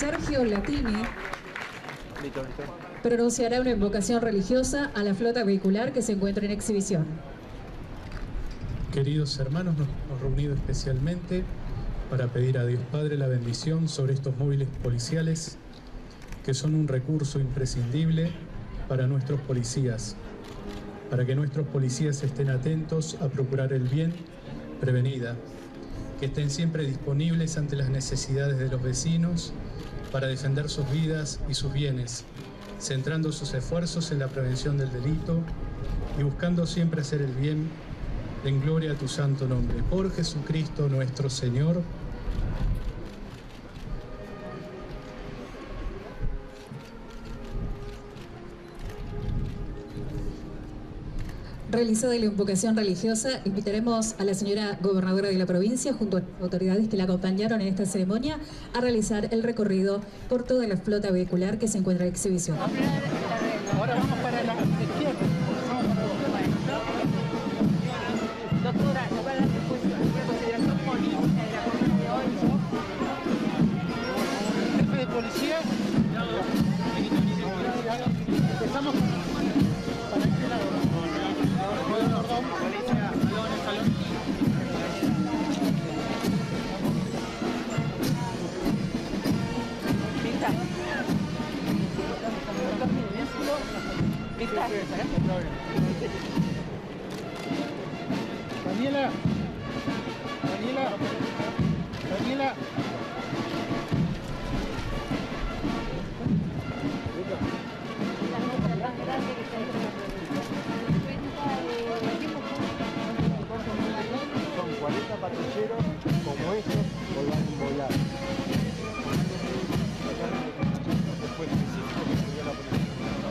Sergio Latini pronunciará una invocación religiosa a la flota vehicular que se encuentra en exhibición. Queridos hermanos, nos hemos reunido especialmente para pedir a Dios Padre la bendición sobre estos móviles policiales que son un recurso imprescindible para nuestros policías, para que nuestros policías estén atentos a procurar el bien prevenida, que estén siempre disponibles ante las necesidades de los vecinos para defender sus vidas y sus bienes, centrando sus esfuerzos en la prevención del delito y buscando siempre hacer el bien en gloria a tu santo nombre. Por Jesucristo nuestro Señor. Realizada la invocación religiosa, invitaremos a la señora gobernadora de la provincia junto a las autoridades que la acompañaron en esta ceremonia a realizar el recorrido por toda la flota vehicular que se encuentra en exhibición. Ahora vamos para la izquierda. Doctora, ¿nos va a dar respuesta a la consideración política de la jornada de hoy? Jefe de policía. Empezamos para este lado. Daniela. Son 40 patrulleros como estos volván a volar. Después específico que estudió la policía.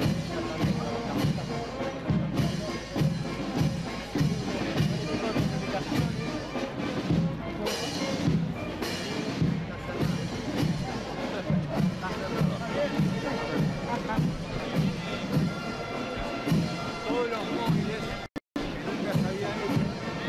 Todos los móviles que nunca se habían hecho.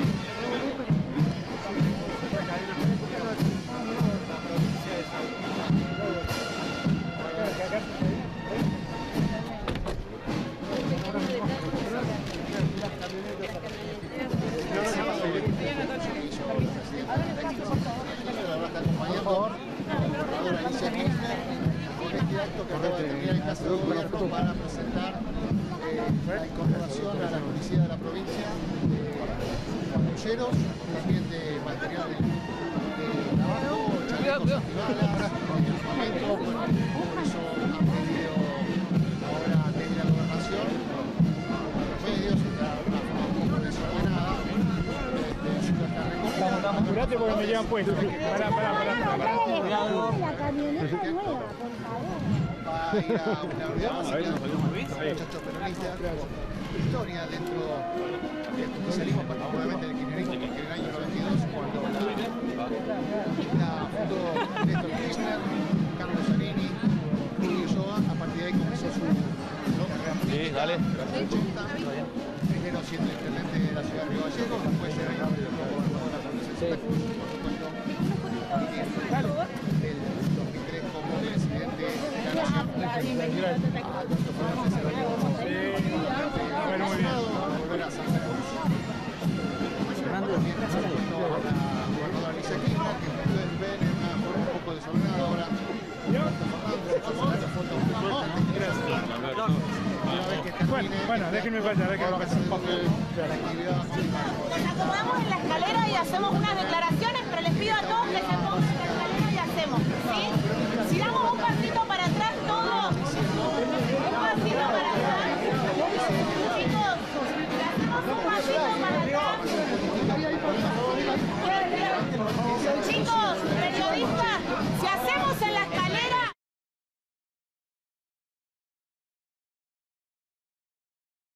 Que acaba de terminar el caso de gobierno para presentar la incorporación a la policía de la provincia de patrulleros, también de material de trabajo, chalecos antibalas, equipamiento. Por eso han pedido ahora desde la gobernación, los medios, está de una forma un poco desordenada. Vamos, curate porque me llevan puesto. Pará. La camioneta nueva, por favor. Va a ir a una unidad básica, muchachos peronistas, historia dentro del justicialismo, particularmente del kirchnerismo, porque en el año 92, cuando la fundó Néstor Kirchner, Carlos Zarini, Julio Soa, a partir de ahí comenzó su carrera política. En los 80, primero siendo intendente de la ciudad de Río Gallegos, después era gobernador de la provincia de Santa Cruz, por supuesto, del 2003 como presidente de la Nación. Alberto Fernández se va a volver a Santa Cruz. Mientras junto a la gobernadora Alicia Kirchner, que ustedes ven en una forma un poco desordenada ahora. Bueno, déjenme pasar, la actividad. Nos acomodamos en la escalera y hacemos unas declaraciones, pero les pido a todos que se pongan en la escalera y hacemos, ¿sí? Si damos un paso